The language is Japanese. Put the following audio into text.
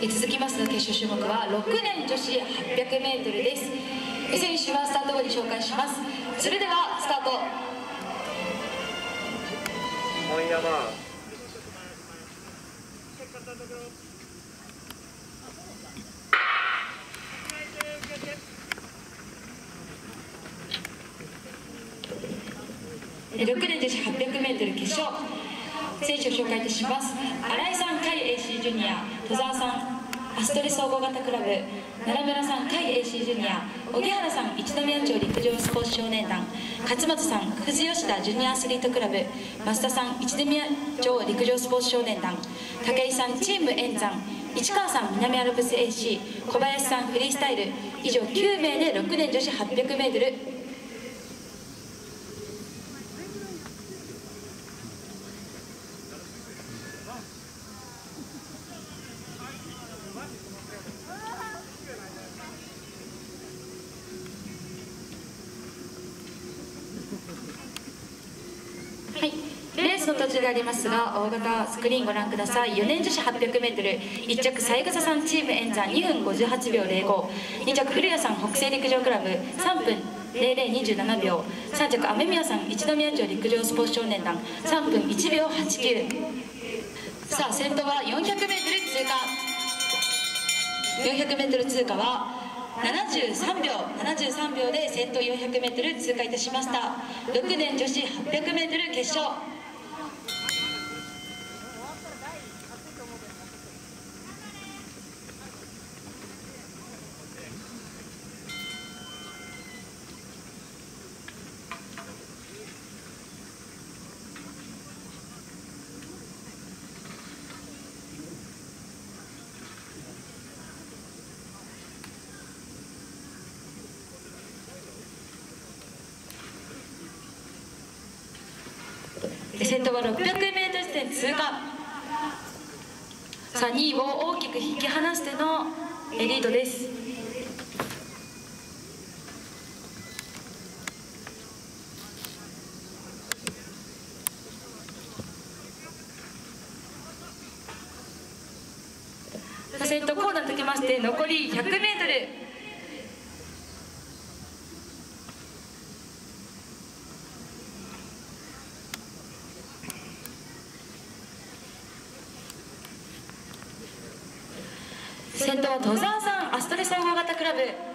続きますの決勝種目は6年女子 800m です。選手はスタート後に紹介します。それではスタート。 本山 6年女子 800m 決勝、選手を紹介いたします。新井さん、甲斐 AC ジュニア、戸沢さん、アストレ総合型クラブ、奈良村さん、甲斐 AC ジュニア、荻原さん、一宮町陸上スポーツ少年団、勝俣さん、富士吉田ジュニアアスリートクラブ、増田さん、一宮町陸上スポーツ少年団、武井さん、チーム円山、市川さん、南アルプス AC、小林さん、フリースタイル、以上9名で6年女子 800m。はい、レースの途中でありますが、大型スクリーンご覧ください。4年女子 800m、 1着三枝さんチーム円山2分58秒05、2着古谷さん北西陸上クラブ3分0027秒、3着雨宮さん一宮町陸上スポーツ少年団3分1秒89。さあ、先頭は 400m 通過。 400m 通過は73秒で先頭 400m 通過いたしました。6年女子 800m 決勝。先頭は 600m 地点通過。さあ、2位を大きく引き離してのリードです。先頭コーナーときまして残り 100m。先頭は戸沢さんアストレ総合型クラブ。